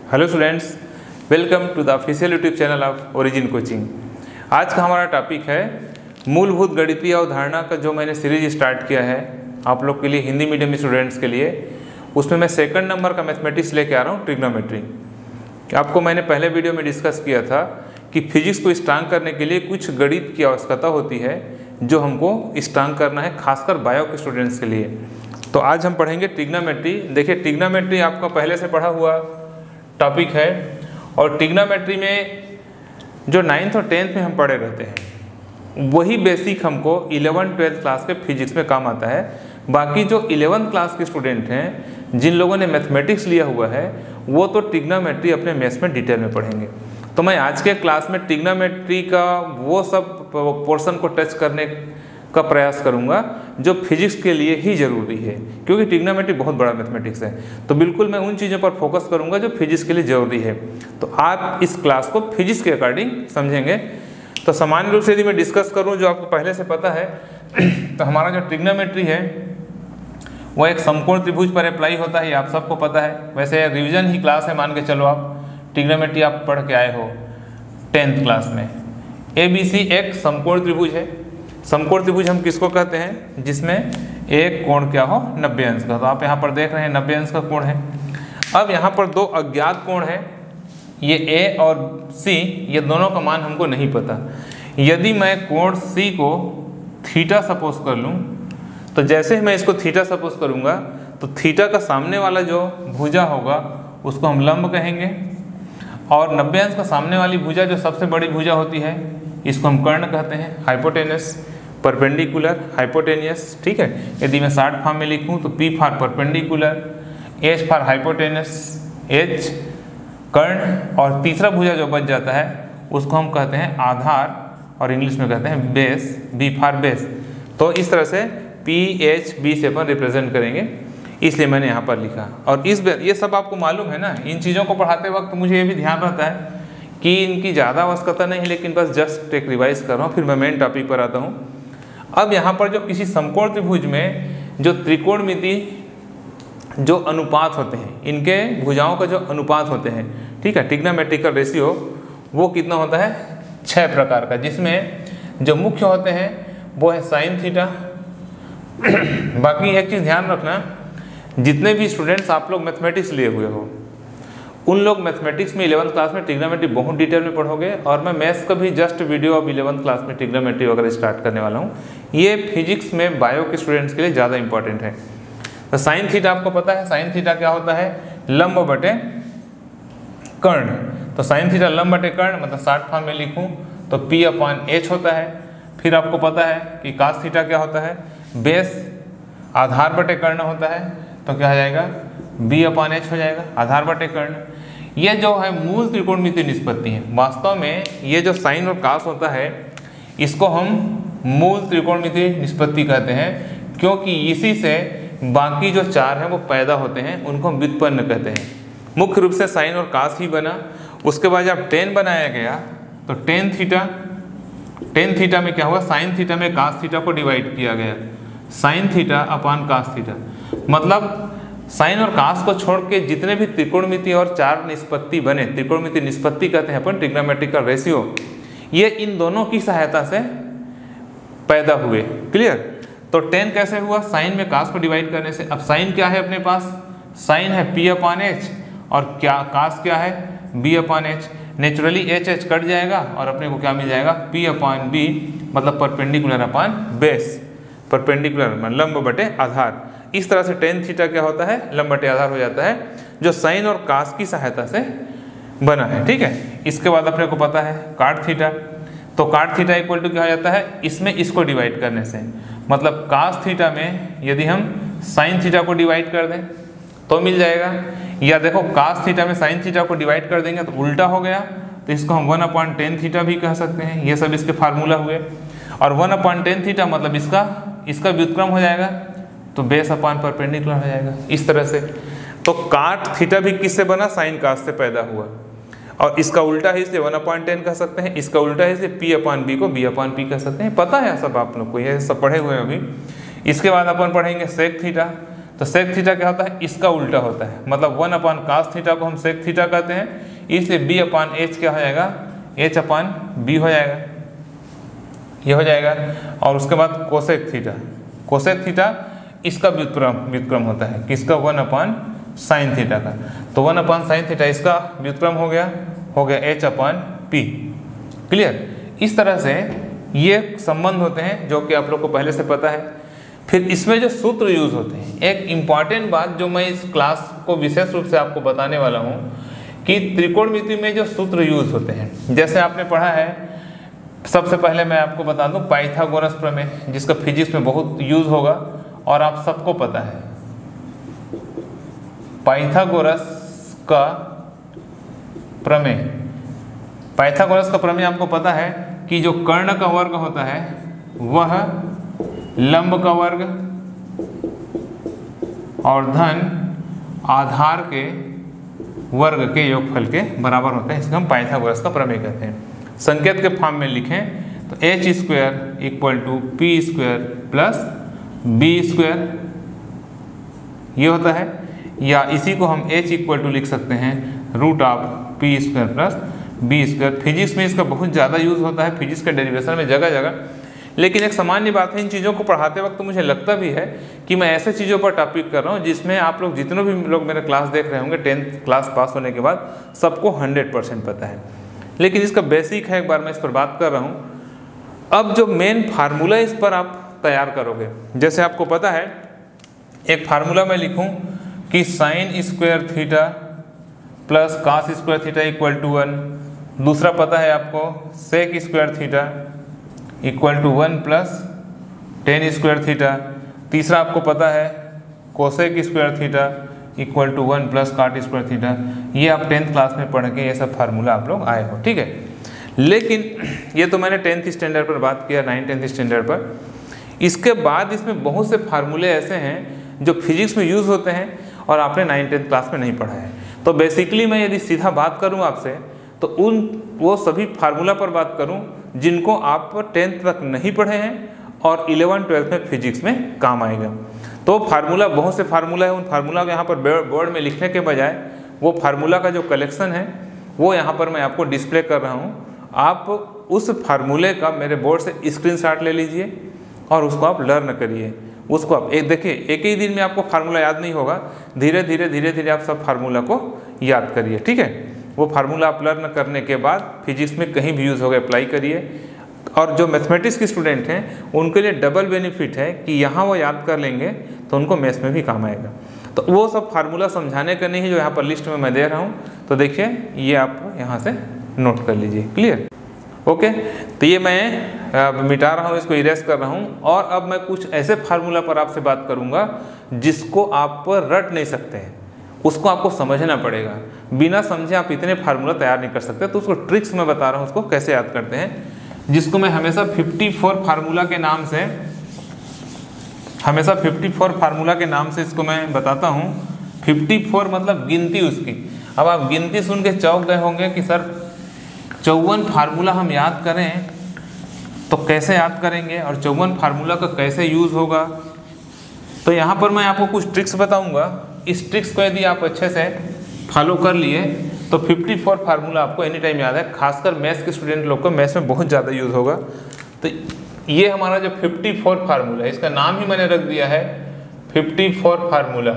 Hello students, welcome to the official YouTube channel of Origin Coaching. आज का हमारा topic है मूलभूत गणितीय अवधारणा का जो मैंने सीरीज स्टार्ट किया है आप लोग के लिए, हिंदी मीडियम स्टूडेंट्स के लिए। उसमें मैं सेकंड नंबर का मैथमेटिक्स लेके आ रहा हूँ, ट्रिग्नोमेट्री। आपको मैंने पहले वीडियो में डिस्कस किया था कि फिजिक्स को स्ट्रांग करने के लिए कुछ गणित की आवश्यकता होती है जो हमको स्ट्रांग करना है, खासकर बायो के स्टूडेंट्स के लिए। तो आज हम पढ़ेंगे ट्रिग्नोमेट्री। देखिए, ट्रिग्नोमेट्री आपका पहले से पढ़ा हुआ टॉपिक है और ट्रिग्नोमेट्री में जो 9th और 10th में हम पढ़े रहते हैं वही बेसिक हमको 11th-12th क्लास के फिजिक्स में काम आता है। बाकी जो 11th क्लास के स्टूडेंट हैं, जिन लोगों ने मैथमेटिक्स लिया हुआ है, वो तो ट्रिग्नोमेट्री अपने मेंस में डिटेल में पढ़ेंगे। तो मैं आज के क्लास में ट्रिग्नोमेट्री का वो सब पोर्शन को टच करने का प्रयास करूंगा जो फिजिक्स के लिए ही ज़रूरी है, क्योंकि ट्रिग्नोमेट्री बहुत बड़ा मैथमेटिक्स है। तो बिल्कुल मैं उन चीज़ों पर फोकस करूंगा जो फिजिक्स के लिए ज़रूरी है। तो आप इस क्लास को फिजिक्स के अकॉर्डिंग समझेंगे। तो सामान्य रूप से यदि मैं डिस्कस करूं जो आपको पहले से पता है तो हमारा जो ट्रिग्नोमेट्री है वो एक समकोण त्रिभुज पर अप्लाई होता है, ये आप सबको पता है। वैसे रिविजन ही क्लास है, मान के चलो आप ट्रिग्नोमेट्री आप पढ़ के आए हो 10th क्लास में। ABC एक समकोण त्रिभुज है। समकोण त्रिभुज हम किसको कहते हैं? जिसमें एक कोण क्या हो, 90 अंश का। तो आप यहाँ पर देख रहे हैं 90 अंश का कोण है। अब यहाँ पर दो अज्ञात कोण है, ये A और C, ये दोनों का मान हमको नहीं पता। यदि मैं कोण C को थीटा सपोज कर लूँ, तो जैसे ही मैं इसको थीटा सपोज करूँगा तो थीटा का सामने वाला जो भुजा होगा उसको हम लंब कहेंगे, और 90 अंश का सामने वाली भुजा जो सबसे बड़ी भुजा होती है इसको हम कर्ण कहते हैं, हाइपोटेनस, परपेंडिकुलर, हाइपोटेनियस। ठीक है, यदि मैं शॉर्ट फॉर्म में लिखूं तो P for perpendicular, H for hypotenuse, H कर्ण, और तीसरा भुजा जो बच जाता है उसको हम कहते हैं आधार, और इंग्लिश में कहते हैं बेस, B फॉर बेस। तो इस तरह से PHB से अपन रिप्रेजेंट करेंगे, इसलिए मैंने यहाँ पर लिखा। और ये सब आपको मालूम है ना। इन चीज़ों को पढ़ाते वक्त मुझे ये भी ध्यान रहता है कि इनकी ज़्यादा आवश्यकता नहीं है, लेकिन बस जस्ट एक रिवाइज कर रहा हूँ, फिर मैं मेन टॉपिक पर आता हूँ। अब यहाँ पर जो किसी समकोण त्रिभुज में जो त्रिकोणमिति जो अनुपात होते हैं, इनके भुजाओं का जो अनुपात होते हैं, ठीक है, ट्रिग्नोमेट्रिकल रेशियो, वो कितना होता है? 6 प्रकार का, जिसमें जो मुख्य होते हैं वो है साइन थीटा। बाकी एक चीज़ ध्यान रखना, जितने भी स्टूडेंट्स आप लोग मैथमेटिक्स लिए हुए हो उन लोग मैथमेटिक्स में 11th क्लास में ट्रिग्नोमेट्री बहुत डिटेल में पढ़ोगे, और मैं मैथ्स का भी जस्ट वीडियो अब 11th क्लास में ट्रिग्नोमेट्री वगैरह स्टार्ट करने वाला हूँ। ये फिजिक्स में बायो के स्टूडेंट्स के लिए ज़्यादा इंपॉर्टेंट है। तो साइन थीटा आपको पता है, साइन थीटा क्या होता है? लंब बटे कर्ण। तो साइन थीटा लंब बटे कर्ण, मतलब शॉर्ट फॉर्म में लिखूँ तो P/H होता है। फिर आपको पता है कि cos थीटा क्या होता है? बेस आधार बटे कर्ण होता है, तो क्या हो जाएगा? B/H हो जाएगा, आधार बटे कर्ण। ये जो है मूल त्रिकोणमितीय निष्पत्ति है। वास्तव में ये जो साइन और कास होता है इसको हम मूल त्रिकोणमितीय निष्पत्ति कहते हैं, क्योंकि इसी से बाकी जो चार हैं वो पैदा होते हैं, उनको हम व्युत्पन्न कहते हैं। मुख्य रूप से साइन और कास ही बना। उसके बाद जब tan बनाया गया तो tan थीटा में क्या हुआ? साइन थीटा में कास थीटा को डिवाइड किया गया, sine theta upon cos theta. मतलब साइन और कास को छोड़ के जितने भी त्रिकोणमिति और चार निष्पत्ति बने, त्रिकोणमिति निष्पत्ति कहते हैं अपन, ट्रिग्नोमेट्रिकल रेशियो, ये इन दोनों की सहायता से पैदा हुए। क्लियर? तो tan कैसे हुआ? साइन में कास को डिवाइड करने से। अब साइन क्या है अपने पास? साइन है P/H, और क्या कास क्या है? B/H। नेचुरली H कट जाएगा और अपने को क्या मिल जाएगा? P/B, मतलब परपेंडिकुलर अपान बेस, परपेंडिकुलर लंब बटे आधार। इस तरह से tan थीटा क्या होता है? लंब बटे आधार हो जाता है, जो साइन और कास की सहायता से बना है। ठीक है, इसके बाद अपने को पता है cot थीटा। तो cot थीटा इक्वल टू क्या हो जाता है? इसमें इसको डिवाइड करने से, मतलब cos थीटा में यदि हम साइन थीटा को डिवाइड कर दें तो मिल जाएगा, या देखो cos थीटा में साइन थीटा को डिवाइड कर देंगे तो उल्टा हो गया, तो इसको हम 1/tan थीटा भी कह सकते हैं। ये सब इसके फार्मूला हुए। और 1/tan थीटा मतलब इसका व्युत्क्रम हो जाएगा, तो बेस अपान परपेंडिकुलर हो जाएगा, इस तरह से। तो cot थीटा भी किससे बना? साइन कास से पैदा हुआ। और इसका उल्टा है इसलिए 1/tan कह सकते हैं, इसका उल्टा है इसलिए P/B को B/P कह सकते हैं। पता है सब आप लोग को, ये सब पढ़े हुए हैं अभी। इसके बाद अपन पढ़ेंगे सेक थीटा। तो सेक थीटा क्या होता है, इसका उल्टा होता है, मतलब 1/cos थीटा को हम सेक थीटा कहते हैं, इसलिए b/h क्या हो जाएगा, h/b हो जाएगा, ये हो जाएगा। और उसके बाद कोसेक थीटा इसका व्युत्क्रम होता है, किसका, 1/sin थीटा का, तो 1/sin थीटा इसका व्युत्क्रम हो गया h/p। क्लियर। इस तरह से ये संबंध होते हैं जो कि आप लोग को पहले से पता है। फिर इसमें जो सूत्र यूज होते हैं, एक इम्पॉर्टेंट बात जो मैं इस क्लास को विशेष रूप से आपको बताने वाला हूँ कि त्रिकोणमिति में जो सूत्र यूज होते हैं, जैसे आपने पढ़ा है, सबसे पहले मैं आपको बता दूं पाइथागोरस प्रमेय, जिसका फिजिक्स में बहुत यूज होगा और आप सबको पता है। पाइथागोरस का प्रमेय आपको पता है कि जो कर्ण का वर्ग होता है वह लंब का वर्ग और धन आधार के वर्ग के योगफल के बराबर होता है, इसको हम पाइथागोरस का प्रमेय कहते हैं। संकेत के फॉर्म में लिखें तो h² = p² प्लस b², ये होता है, या इसी को हम h = लिख सकते हैं √p² प्लस b²। फिजिक्स में इसका बहुत ज़्यादा यूज़ होता है, फिजिक्स के डेरिवेशन में जगह जगह। लेकिन एक सामान्य बात है, इन चीज़ों को पढ़ाते वक्त मुझे लगता भी है कि मैं ऐसे चीज़ों पर टॉपिक कर रहा हूँ जिसमें आप लोग जितने भी लोग मेरा क्लास देख रहे होंगे 10th क्लास पास होने के बाद सबको 100% पता है। लेकिन इसका बेसिक है, एक बार मैं इस पर बात कर रहा हूँ। अब जो मेन फार्मूला इस पर आप तैयार करोगे, जैसे आपको पता है एक फार्मूला मैं लिखूँ कि sin² theta plus cos² theta = 1, दूसरा पता है आपको sec² theta = 1 plus tan² theta, तीसरा आपको पता है cosec² theta = 1 plus cot² theta. ये आप 10th क्लास में पढ़ के ये सब फार्मूला आप लोग आए हो, ठीक है। लेकिन ये तो मैंने 10th स्टैंडर्ड पर बात किया, 9th-10th स्टैंडर्ड पर। इसके बाद इसमें बहुत से फार्मूले ऐसे हैं जो फिजिक्स में यूज़ होते हैं और आपने 9th-10th क्लास में नहीं पढ़ा है। तो बेसिकली मैं यदि सीधा बात करूं आपसे तो वो सभी फार्मूला पर बात करूं जिनको आप 10th तक नहीं पढ़े हैं और 11th-12th में फिजिक्स में काम आएगा। तो फार्मूला, बहुत से फार्मूला है, उन फार्मूला को यहाँ पर बोर्ड में लिखने के बजाय वो फार्मूला का जो कलेक्शन है वो यहाँ पर मैं आपको डिस्प्ले कर रहा हूँ। आप उस फार्मूले का मेरे बोर्ड से स्क्रीनशॉट ले लीजिए और उसको आप लर्न करिए। उसको आप देखिए, एक ही दिन में आपको फार्मूला याद नहीं होगा, धीरे धीरे आप सब फार्मूला को याद करिए, ठीक है। वो फार्मूला आप लर्न करने के बाद फिजिक्स में कहीं भी यूज़ होगा अप्लाई करिए। और जो मैथमेटिक्स के स्टूडेंट हैं उनके लिए डबल बेनिफिट है कि यहाँ वो याद कर लेंगे तो उनको मैथ्स में भी काम आएगा। तो वो सब फार्मूला समझाने का नहीं है जो यहाँ पर लिस्ट में मैं दे रहा हूँ, तो देखिए ये आप यहाँ से नोट कर लीजिए। Clear, okay. तो ये मैं मिटा रहा हूँ, इसको इरेज कर रहा हूँ। और अब मैं कुछ ऐसे फार्मूला पर आपसे बात करूँगा जिसको आप रट नहीं सकते हैं, उसको आपको समझना पड़ेगा। बिना समझे आप इतने फार्मूला तैयार नहीं कर सकते। तो उसको ट्रिक्स मैं बता रहा हूँ, उसको कैसे याद करते हैं, जिसको मैं हमेशा 54 फार्मूला के नाम से, हमेशा 54 फार्मूला के नाम से इसको मैं बताता हूँ। 54 मतलब गिनती उसकी। अब आप गिनती सुन के चौंक गए होंगे कि सर 54 फार्मूला हम याद करें तो कैसे याद करेंगे और 54 फार्मूला का कैसे यूज़ होगा। तो यहाँ पर मैं आपको कुछ ट्रिक्स बताऊँगा। इस ट्रिक्स को यदि आप अच्छे से फॉलो कर लिए तो 54 फार्मूला आपको एनी टाइम याद है। खासकर मैथ्स के स्टूडेंट लोग को मैथ्स में बहुत ज़्यादा यूज़ होगा। तो ये हमारा जो 54 फार्मूला है, इसका नाम ही मैंने रख दिया है 54 फार्मूला।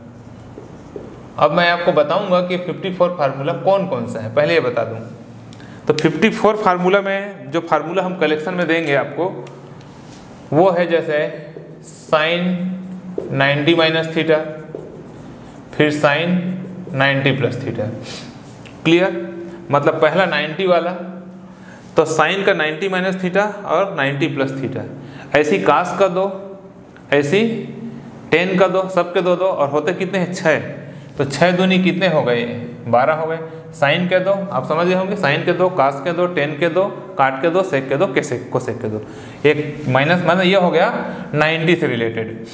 अब मैं आपको बताऊंगा कि 54 फार्मूला कौन कौन सा है, पहले ये बता दूं। तो 54 फार्मूला में जो फार्मूला हम कलेक्शन में देंगे आपको वो है जैसे sin 90 माइनस थीटा, फिर sin 90 प्लस थीटा। क्लियर, मतलब पहला 90 वाला तो साइन का 90 माइनस थीटा और 90 प्लस थीटा, ऐसी कास का दो, ऐसी टेन का दो, सबके दो दो, और होते कितने हैं 6। तो 6 दूनी कितने हो गए 12 हो गए। साइन के दो आप समझ गए होंगे, साइन के दो, कास के दो, टेन के दो, काट के दो, सेक के दो, कोसेक के दो। एक माइनस मतलब ये हो गया 90 से रिलेटेड।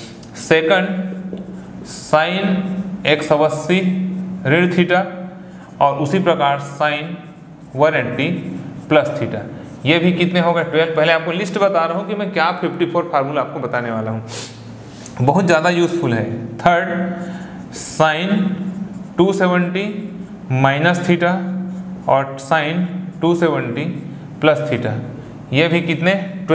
सेकंड साइन 180 ऋण थीटा और उसी प्रकार साइन 180 प्लस थीटा। ये भी कितने हो गए 12। पहले आपको लिस्ट बता रहा हूँ कि मैं क्या 54 फार्मूला आपको बताने वाला हूँ। बहुत ज़्यादा यूज़फुल है। थर्ड, साइन 270 माइनस थीटा और साइन 270 प्लस थीटा, ये भी कितने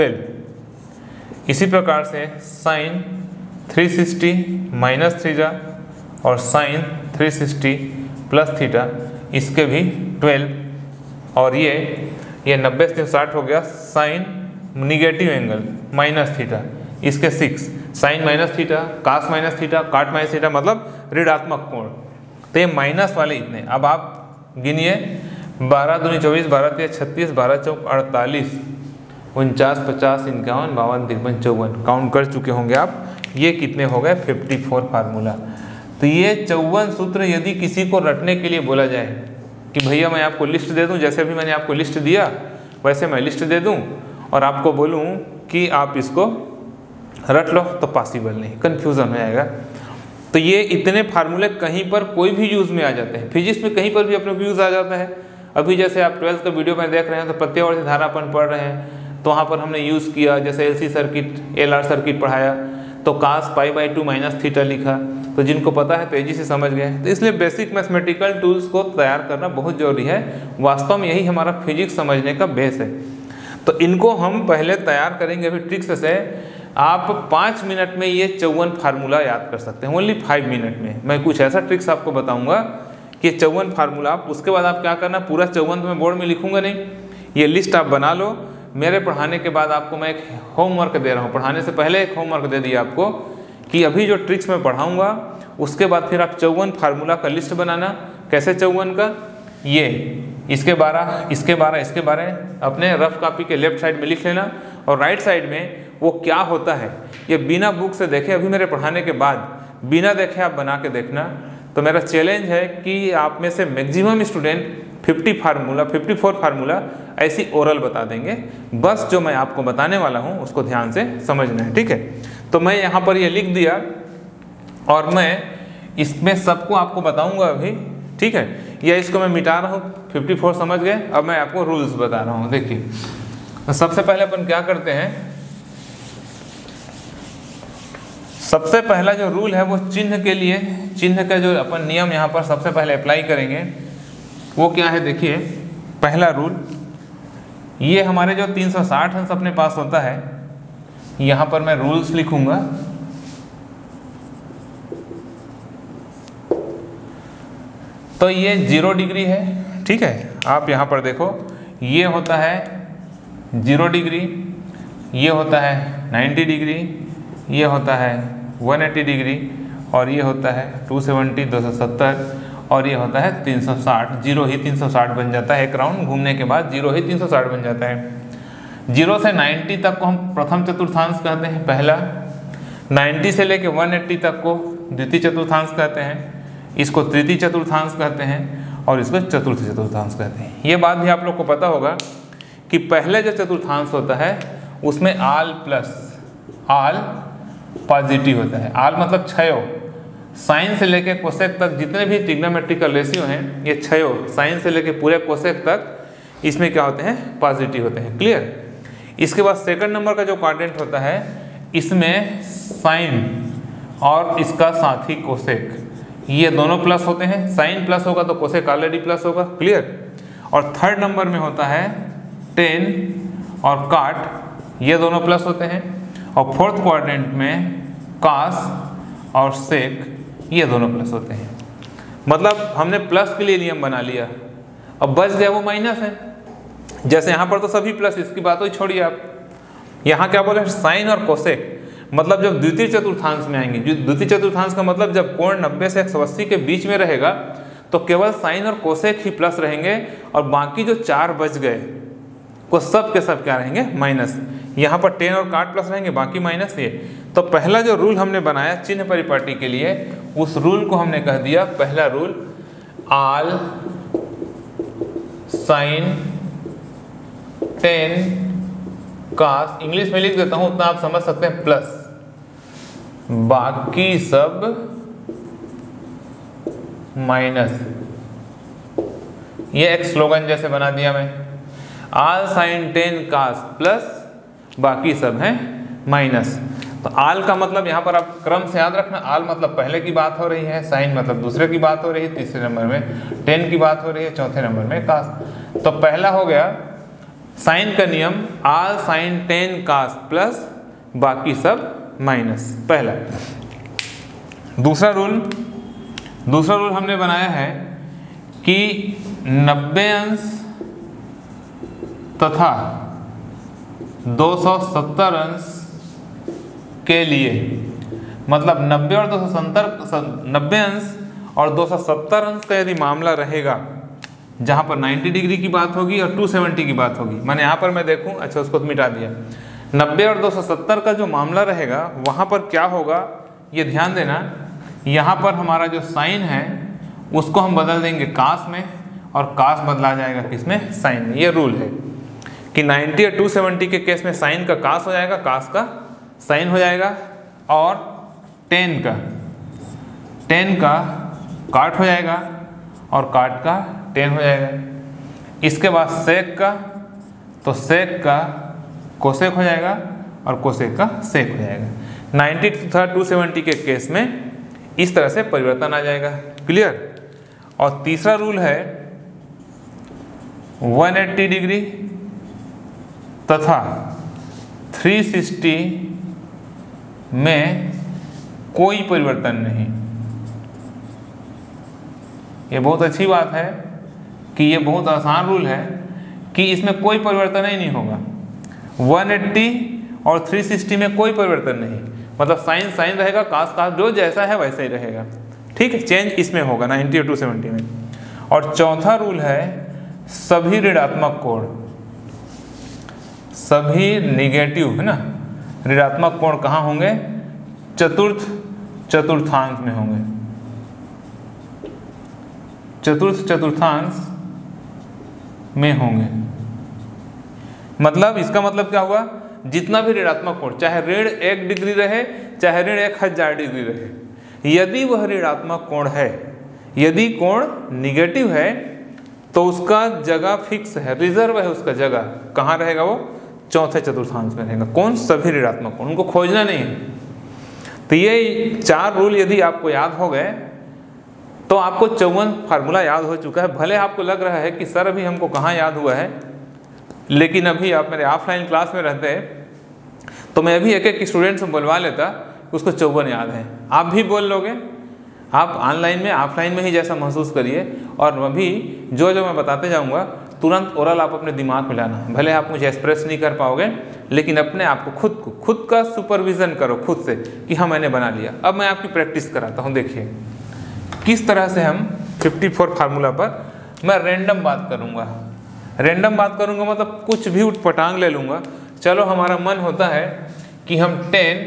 12। इसी प्रकार से साइन 360 माइनस थीटा और साइन 360 प्लस थीटा, इसके भी 12। और ये 90 से 60 हो गया sine negative angle minus theta, इसके 6। Sine minus theta, cos minus theta, cot minus theta मतलब ऋणात्मक कोण, तो ये माइनस वाले इतने। अब आप गिनिए 12 दूनी 24, 12 तिया 36, 12 चौक 48, 49, 50, 51, 52, 53, 54 काउंट कर चुके होंगे आप। ये कितने हो गए 54 फार्मूला। तो ये 54 सूत्र यदि किसी को रटने के लिए बोला जाए कि भैया मैं आपको लिस्ट दे दूं, जैसे भी मैंने आपको लिस्ट दिया वैसे मैं लिस्ट दे दूं और आपको बोलूं कि आप इसको रट लो, तो पॉसिबल नहीं, कन्फ्यूज़न हो जाएगा। तो ये इतने फार्मूले कहीं पर कोई भी यूज़ में आ जाते हैं, फिजिक्स में कहीं पर भी अपने यूज़ आ जाता है। अभी जैसे आप 12th का वीडियो में देख रहे हैं तो प्रत्यावर्ती धारा अपन पढ़ रहे हैं, तो वहाँ पर हमने यूज़ किया, जैसे LC सर्किट, LR सर्किट पढ़ाया तो कास π/2 माइनस थीटा लिखा, तो जिनको पता है तेजी से समझ गए। तो इसलिए बेसिक मैथमेटिकल टूल्स को तैयार करना बहुत ज़रूरी है, वास्तव में यही हमारा फिजिक्स समझने का बेस है। तो इनको हम पहले तैयार करेंगे अभी ट्रिक्स से। आप 5 मिनट में ये 54 फार्मूला याद कर सकते हैं, ओनली 5 मिनट में। मैं कुछ ऐसा ट्रिक्स आपको बताऊंगा कि 54 फार्मूला आप, उसके बाद आप क्या करना, पूरा 54 तो मैं बोर्ड में लिखूंगा नहीं, ये लिस्ट आप बना लो। मेरे पढ़ाने के बाद आपको मैं एक होमवर्क दे रहा हूँ, पढ़ाने से पहले एक होमवर्क दे दिया आपको कि अभी जो ट्रिक्स मैं पढ़ाऊँगा उसके बाद फिर आप 54 फार्मूला का लिस्ट बनाना। कैसे 54 का, ये इसके 12 अपने रफ कॉपी के लेफ्ट साइड में लिख लेना और राइट साइड में वो क्या होता है ये बिना बुक से देखे, अभी मेरे पढ़ाने के बाद बिना देखे आप बना के देखना। तो मेरा चैलेंज है कि आप में से मैक्सिमम स्टूडेंट 54 फार्मूला ऐसी ओरल बता देंगे। बस जो मैं आपको बताने वाला हूँ उसको ध्यान से समझना है, ठीक है। तो मैं यहाँ पर ये लिख दिया और मैं इसमें सबको आपको बताऊँगा अभी, ठीक है। या इसको मैं मिटा रहा हूँ, 54 समझ गए। अब मैं आपको रूल्स बता रहा हूँ। देखिए, तो सबसे पहले अपन क्या करते हैं, सबसे पहला जो रूल है वो चिन्ह के लिए, चिन्ह का जो अपन नियम यहाँ पर सबसे पहले अप्लाई करेंगे वो क्या है। देखिए, पहला रूल, ये हमारे जो 360 अंश अपने पास होता है, यहाँ पर मैं रूल्स लिखूंगा। तो ये 0 डिग्री है, ठीक है। आप यहाँ पर देखो, ये होता है 0 डिग्री, ये होता है 90 डिग्री, ये होता है 180 डिग्री और ये होता है 270, 270 और ये होता है 360। 0 ही 360 बन जाता है, एक राउंड घूमने के बाद 0 ही 360 बन जाता है। 0 से 90 तक को हम प्रथम चतुर्थांश कहते हैं, पहला। 90 से लेके 180 तक को द्वितीय चतुर्थांश कहते हैं, इसको तृतीय चतुर्थांश कहते हैं और इसको चतुर्थ चतुर्थांश कहते हैं। ये बात भी आप लोग को पता होगा कि पहले जो चतुर्थांश होता है उसमें आल पॉजिटिव होता है। आल मतलब क्षयो, साइन से लेके कोसेक तक जितने भी ट्रिग्नोमेट्रिकल रेशियो हैं, ये क्षयो साइन से लेके पूरे कोसेक तक इसमें क्या होते हैं, पॉजिटिव होते हैं। क्लियर। इसके बाद सेकंड नंबर का जो क्वाड्रेंट होता है, इसमें साइन और इसका साथी कोसेक, ये दोनों प्लस होते हैं। साइन प्लस होगा तो कोसेक ऑलरेडी प्लस होगा। क्लियर। और थर्ड नंबर में होता है टेन और काट, ये दोनों प्लस होते हैं। और फोर्थ क्वाड्रेंट में कास और सेक, ये दोनों प्लस होते हैं। मतलब हमने प्लस के लिए नियम बना लिया, अब बच गया वो माइनस है। जैसे यहाँ पर तो सभी प्लस, इसकी बात ही छोड़िए आप। यहाँ क्या बोले, साइन और कोसेक, मतलब जब द्वितीय चतुर्थांश में आएंगे, द्वितीय चतुर्थांश का मतलब जब कोण 90 से 180 के बीच में रहेगा तो केवल साइन और कोसेक ही प्लस रहेंगे और बाकी जो 4 बच गए वो सब के सब क्या रहेंगे, माइनस। यहाँ पर टेन और काट प्लस रहेंगे, बाकी माइनस। ये तो पहला जो रूल हमने बनाया चिन्ह परिपाटी के लिए, उस रूल को हमने कह दिया पहला rule, all sine tan cos, English में लिख देता हूं उतना आप समझ सकते हैं, प्लस बाकी सब माइनस। ये एक स्लोगन जैसे बना दिया मैं, all sine tan cos plus बाकी सब हैं माइनस। तो आल का मतलब यहाँ पर आप क्रम से याद रखना, आल मतलब पहले की बात हो रही है, साइन मतलब दूसरे की बात हो रही है तीसरे नंबर में, टेन की बात हो रही है चौथे नंबर में, कास। तो पहला हो गया साइन का नियम, all sine tan cos plus बाकी सब माइनस, पहला। दूसरा रूल हमने बनाया है कि 90 अंश तथा 270 अंश के लिए, मतलब 90 और 90 अंश और 270 अंश का यदि मामला रहेगा, जहाँ पर 90 डिग्री की बात होगी और 270 की बात होगी, मैंने यहाँ पर मैं देखूँ, अच्छा उसको तो मिटा दिया, 90 और 270 का जो मामला रहेगा वहाँ पर क्या होगा ये ध्यान देना। यहाँ पर हमारा जो साइन है उसको हम बदल देंगे कास में, और कास बदला जाएगा किसमें, साइन में। ये रूल है कि 90 और 270 के केस में साइन का कास हो जाएगा, कास का साइन हो जाएगा, और 10 का काट हो जाएगा, और काट का 10 हो जाएगा। इसके बाद सेक का, तो सेक का कोसेक हो जाएगा, और कोसेक का सेक हो जाएगा। 90 तथा 270 के केस में इस तरह से परिवर्तन आ जाएगा, क्लियर। और तीसरा रूल है 180 डिग्री तथा 360 में कोई परिवर्तन नहीं। ये बहुत अच्छी बात है कि ये बहुत आसान रूल है कि इसमें कोई परिवर्तन ही नहीं होगा। 180 और 360 में कोई परिवर्तन नहीं, मतलब साइन साइन रहेगा, कास कास जो जैसा है वैसा ही रहेगा, ठीक है। चेंज इसमें होगा 90 और 270 में। और चौथा रूल है सभी ऋणात्मक कोण, सभी निगेटिव है ना, ऋणात्मक कोण कहाँ होंगे, चतुर्थांश में होंगे, चतुर्थांश में होंगे। मतलब इसका मतलब क्या हुआ, जितना भी ऋणात्मक कोण, चाहे ऋण 1 डिग्री रहे चाहे ऋण 1000 डिग्री रहे, यदि वह ऋणात्मक कोण है, यदि कोण निगेटिव है तो उसका जगह फिक्स है, रिजर्व है, उसका जगह कहाँ रहेगा, वो चौथे चतुर्थांश में रहेगा। कौन, सभी ऋणात्मक कोण, उनको खोजना नहीं है। तो ये 4 रूल यदि आपको याद हो गए तो आपको 54 फार्मूला याद हो चुका है। भले आपको लग रहा है कि सर अभी हमको कहाँ याद हुआ है, लेकिन अभी आप मेरे ऑफलाइन क्लास में रहते तो मैं अभी एक एक स्टूडेंट से बुलवा लेता, उसको 54 याद है। आप भी बोल लोगे, आप ऑनलाइन में ऑफलाइन में ही जैसा महसूस करिए, और अभी जो जो मैं बताते जाऊंगा तुरंत ओरल आप अपने दिमाग में लाना। भले आप मुझे एक्सप्रेस नहीं कर पाओगे, लेकिन अपने आप को खुद का सुपरविज़न करो खुद से कि हाँ मैंने बना लिया। अब मैं आपकी प्रैक्टिस कराता हूँ, देखिए किस तरह से हम 54 फार्मूला पर मैं रैंडम बात करूँगा। रैंडम बात करूँगा मतलब कुछ भी उठपटांग ले लूँगा। चलो हमारा मन होता है कि हम 10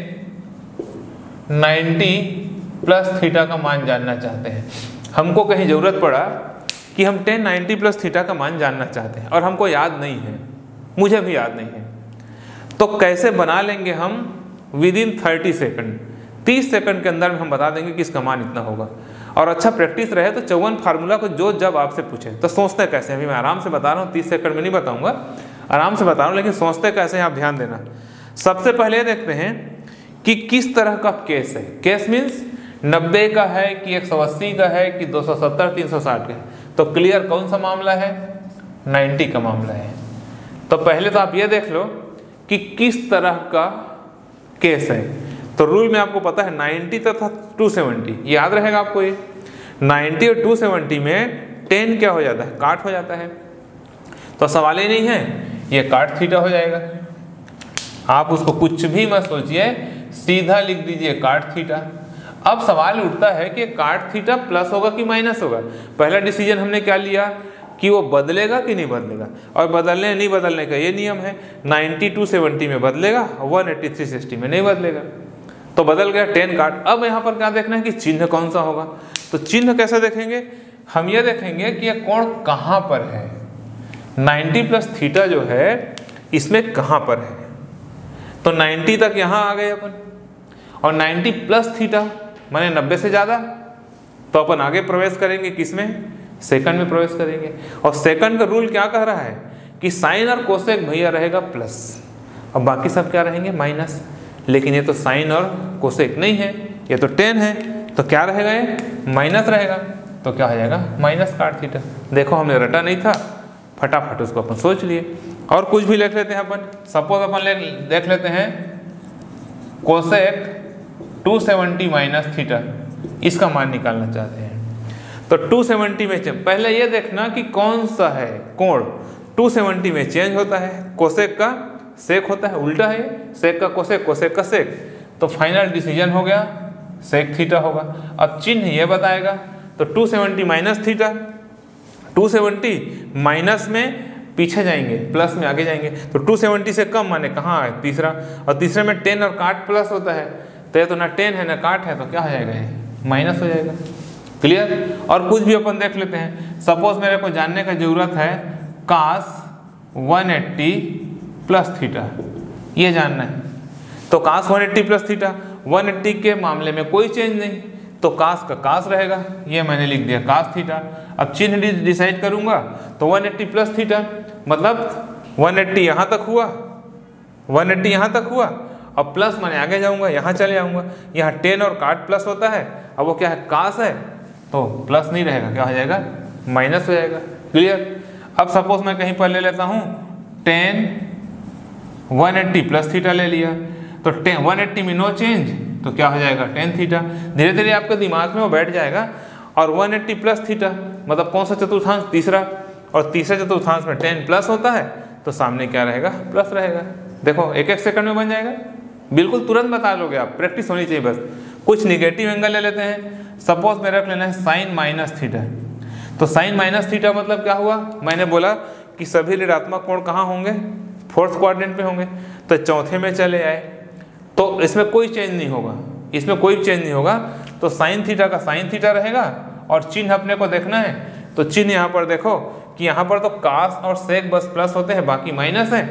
90 प्लस थीटा का मान जानना चाहते हैं। हमको कहीं ज़रूरत पड़ा कि हम 10 90 प्लस थीटा का मान जानना चाहते हैं और हमको याद नहीं है, मुझे भी याद नहीं है, तो कैसे बना लेंगे हम विदिन 30 सेकंड, 30 सेकंड के अंदर में हम बता देंगे कि इसका मान इतना होगा। और अच्छा प्रैक्टिस रहे तो 54 फार्मूला को जो जब आपसे पूछे तो सोचते कैसे, अभी मैं आराम से बता रहा हूँ, 30 सेकंड में नहीं बताऊँगा, आराम से बता रहा हूँ, लेकिन सोचते कैसे हैं आप ध्यान देना। सबसे पहले देखते हैं कि किस तरह का केस है। केस मीन्स 90 का है कि 180 का है कि 270 360 का है। तो क्लियर कौन सा मामला है, 90 का मामला है। तो पहले तो आप ये देख लो कि किस तरह का केस है। तो रूल में आपको पता है 90 तथा 270, याद रहेगा आपको ये। 90 और 270 में 10 क्या हो जाता है, काट हो जाता है। तो सवाल ही नहीं है, ये काट थीटा हो जाएगा। आप उसको कुछ भी मत सोचिए, सीधा लिख दीजिए काट थीटा। अब सवाल उठता है कि काट थीटा प्लस होगा कि माइनस होगा। पहला डिसीजन हमने क्या लिया कि वो बदलेगा कि नहीं बदलेगा, और बदलने नहीं बदलने का ये नियम है। 90 270 में बदलेगा, 180 360 में नहीं बदलेगा। तो बदल गया 10 काट। अब यहाँ पर क्या देखना है कि चिन्ह कौन सा होगा। तो चिन्ह कैसे देखेंगे, हम ये देखेंगे कि ये कोण कहाँ पर है। 90 प्लस थीटा जो है इसमें कहाँ पर है। तो 90 तक यहाँ आ गए अपन, और 90 प्लस थीटा माने 90 से ज़्यादा, तो अपन आगे प्रवेश करेंगे किसमें, सेकंड में प्रवेश करेंगे। और सेकंड का रूल क्या कह रहा है कि साइन और कोसेक भैया रहेगा प्लस, और बाकी सब क्या रहेंगे माइनस। लेकिन ये तो साइन और कोसेक नहीं है, ये तो टेन है, तो क्या रहेगा, ये माइनस रहेगा, तो क्या हो जाएगा माइनस काट थीटा। देखो हमने रटा नहीं था, फटाफट उसको अपन सोच लिए। और कुछ भी लिख लेते हैं अपन, सपोज अपन देख लेते हैं कोसेक 270 माइनस थीटा, इसका मान निकालना चाहते हैं। तो 270 में पहले ये देखना कि कौन सा है कोण 270 में चेंज होता है, कोसेक का सेक होता है, उल्टा है, सेक का कोसेक, कोसेक का सेक, तो फाइनल डिसीजन हो गया सेक थीटा होगा। अब चिन्ह ये बताएगा, तो 270 माइनस थीटा, 270 माइनस में पीछे जाएंगे, प्लस में आगे जाएंगे, तो 270 से कम माने कहाँ है तीसरा, और तीसरे में 10 और काट प्लस होता है, तो ये तो ना 10 है ना काट है, तो क्या हो जाएगा, ये माइनस हो जाएगा। क्लियर। और कुछ भी अपन देख लेते हैं, सपोज मेरे को जानने का जरूरत है कास 180 प्लस थीटा, ये जानना है। तो कास 180 प्लस थीटा, 180 के मामले में कोई चेंज नहीं, तो कास का कास रहेगा, ये मैंने लिख दिया कास थीटा। अब चिन्ह डिसाइड करूंगा, तो 180 प्लस थीटा मतलब 180 यहाँ तक हुआ, 180 यहाँ तक हुआ, अब प्लस मैंने आगे जाऊंगा, यहाँ चले जाऊंगा, यहाँ 10 और काट प्लस होता है, अब वो क्या है कास है, तो प्लस नहीं रहेगा, क्या हो जाएगा माइनस हो जाएगा। क्लियर। अब सपोज मैं कहीं पर ले लेता हूँ 10 180 प्लस थीटा ले लिया, तो 180 में नो चेंज, तो क्या हो जाएगा 10 थीटा। धीरे धीरे आपके दिमाग में वो बैठ जाएगा। और 180 प्लस थीटा मतलब कौन सा चतुर्थांश, तीसरा, और तीसरे चतुर्थांश में 10 प्लस होता है, तो सामने क्या रहेगा प्लस रहेगा। देखो एक एक सेकंड में बन जाएगा, बिल्कुल तुरंत बता लोगे आप, प्रैक्टिस होनी चाहिए बस। कुछ निगेटिव एंगल ले लेते हैं, सपोज मेरे रख लेना है साइन माइनस थीटा, तो साइन माइनस थीटा मतलब क्या हुआ, मैंने बोला कि सभी ऋणात्मक कोण कहाँ होंगे, फोर्थ क्वाड्रेंट में होंगे, तो चौथे में चले आए, तो इसमें कोई चेंज नहीं होगा, इसमें कोई चेंज नहीं होगा, तो साइन थीटा का साइन थीटा रहेगा। और चिन्ह अपने को देखना है, तो चिन्ह यहाँ पर देखो कि यहाँ पर तो कास और सेक बस प्लस होते हैं, बाकी माइनस है,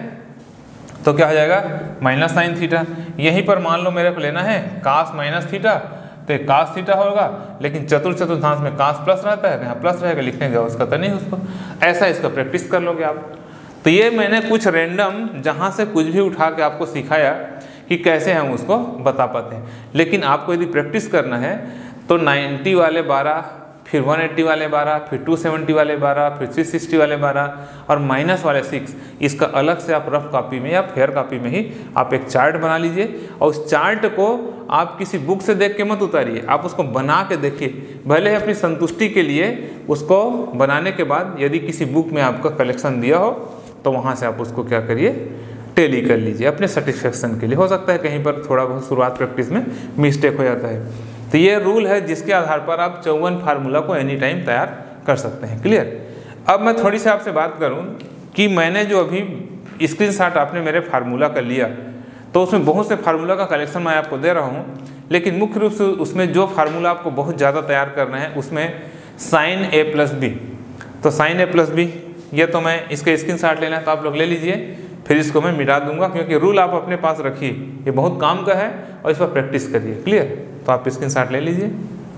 तो क्या हो जाएगा माइनस साइन थीटा। यहीं पर मान लो मेरे को लेना है कास माइनस थीटा, तो ये कास थीटा होगा, लेकिन चतुर्थांश में कास प्लस रहता है, यहाँ प्लस रहेगा, लिखने का उसका तो नहीं उसको, ऐसा इसका प्रैक्टिस कर लोगे आप। तो ये मैंने कुछ रैंडम जहाँ से कुछ भी उठा के आपको सिखाया कि कैसे हम उसको बता पाते हैं। लेकिन आपको यदि प्रैक्टिस करना है तो 90 वाले 12, फिर 180 वाले 12, फिर 270 वाले 12, फिर 360 वाले 12 और माइनस वाले 6, इसका अलग से आप रफ कॉपी में या फेयर कॉपी में ही आप एक चार्ट बना लीजिए। और उस चार्ट को आप किसी बुक से देख के मत उतारिए, आप उसको बना के देखिए, भले ही अपनी संतुष्टि के लिए। उसको बनाने के बाद यदि किसी बुक में आपका कलेक्शन दिया हो तो वहाँ से आप उसको क्या करिए, टेली कर लीजिए अपने सेटिस्फेक्शन के लिए। हो सकता है कहीं पर थोड़ा बहुत शुरुआत प्रैक्टिस में मिस्टेक हो जाता है। तो ये रूल है जिसके आधार पर आप 54 फार्मूला को एनी टाइम तैयार कर सकते हैं। क्लियर। अब मैं थोड़ी सी आपसे बात करूं कि मैंने जो अभी स्क्रीनशॉट आपने मेरे फार्मूला का लिया, तो उसमें बहुत से फार्मूला का कलेक्शन मैं आपको दे रहा हूं, लेकिन मुख्य रूप से उसमें जो फार्मूला आपको बहुत ज़्यादा तैयार करना है उसमें साइन ए प्लस बी। तो साइन ए प्लस बी ये तो मैं इसका स्क्रीनशॉट लेना है तो आप लोग ले लीजिए, फिर इसको मैं मिटा दूंगा, क्योंकि रूल आप अपने पास रखिए, ये बहुत काम का है और इस पर प्रैक्टिस करिए। क्लियर। तो आप स्क्रीनशॉट ले लीजिए।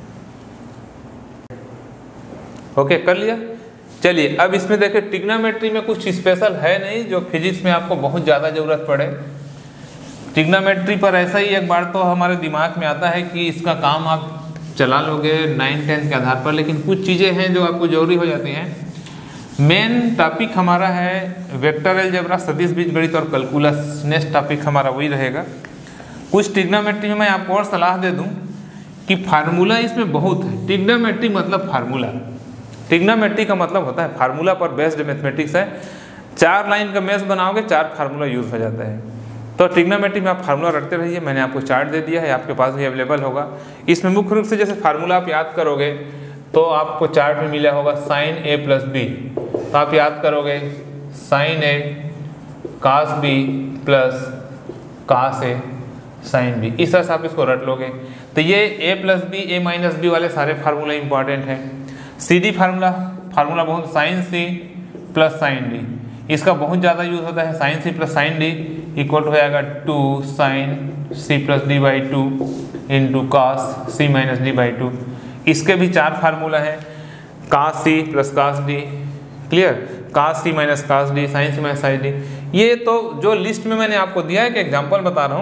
ओके कर लिया। चलिए अब इसमें देखिए ट्रिग्नोमेट्री में कुछ स्पेशल है नहीं जो फिजिक्स में आपको बहुत ज़्यादा ज़रूरत पड़े। ट्रिग्नोमेट्री पर ऐसा ही एक बार तो हमारे दिमाग में आता है कि इसका काम आप चला लोगे 9-10 के आधार पर, लेकिन कुछ चीज़ें हैं जो आपको जरूरी हो जाती हैं। मेन टॉपिक हमारा है वेक्टर अलजेब्रा, सदिश बीजगणित और कैलकुलस। नेक्स्ट टॉपिक हमारा वही रहेगा। कुछ ट्रिग्नोमेट्री में मैं आपको और सलाह दे दूं कि फार्मूला इसमें बहुत है। ट्रिग्नोमेट्री मतलब फार्मूला, ट्रिग्नोमेट्री का मतलब होता है फार्मूला पर बेस्ड मैथमेटिक्स है। 4 लाइन का मैथ बनाओगे 4 फार्मूला यूज़ हो जाता है। तो ट्रिग्नोमेट्री में आप फार्मूला रटते रहिए। मैंने आपको चार्ट दे दिया है, आपके पास भी अवेलेबल होगा। इसमें मुख्य रूप से जैसे फार्मूला आप याद करोगे तो आपको चार्ट में मिला होगा साइन ए प्लस बी, तो आप याद करोगे sine A cos B plus cos A sine B, इस तरह से आप इसको रट लोगे। तो ये A plus B A minus B वाले सारे फार्मूला इंपॉर्टेंट हैं। सी डी फार्मूला, फार्मूला बहुत sine C plus sine D, इसका बहुत ज़्यादा यूज होता है। Sine C plus sine D equal हो जाएगा 2 sine C plus D by 2 into cos C minus D by 2। इसके भी 4 फार्मूला हैं, cos C plus cos D, clear, cos C minus cos D, sine C minus sine D. ये तो जो list में मैंने आपको दिया है कि एग्जाम्पल बता रहा हूँ,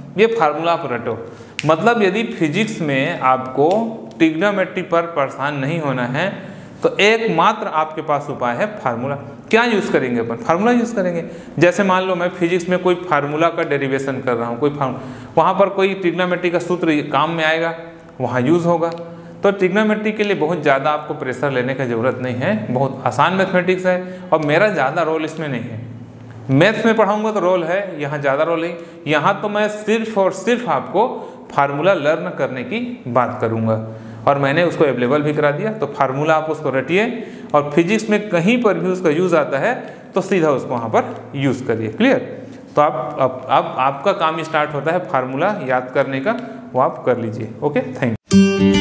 ये फार्मूला आप रटो। मतलब यदि फिजिक्स में आपको ट्रिग्नोमेट्री पर परेशान नहीं होना है तो एकमात्र आपके पास उपाय है फार्मूला। क्या यूज़ करेंगे अपन? फार्मूला यूज़ करेंगे। जैसे मान लो मैं फिजिक्स में कोई फार्मूला का डेरिवेशन कर रहा हूँ, कोई वहाँ पर कोई ट्रिग्नोमेट्री का सूत्र काम में आएगा, वहाँ यूज़ होगा। तो ट्रिग्नोमेट्री के लिए बहुत ज़्यादा आपको प्रेशर लेने की ज़रूरत नहीं है, बहुत आसान मैथमेटिक्स है और मेरा ज़्यादा रोल इसमें नहीं है। मैथ्स में पढ़ाऊँगा तो रोल है, यहाँ ज़्यादा रोल है। यहाँ तो मैं सिर्फ और सिर्फ आपको फार्मूला लर्न करने की बात करूँगा और मैंने उसको अवेलेबल भी करा दिया। तो फार्मूला आप उसको रटिए और फिजिक्स में कहीं पर भी उसका यूज़ आता है तो सीधा उसको वहाँ पर यूज़ करिए। क्लियर? तो अब आपका काम स्टार्ट होता है फार्मूला याद करने का, वो आप कर लीजिए। Okay, thank you.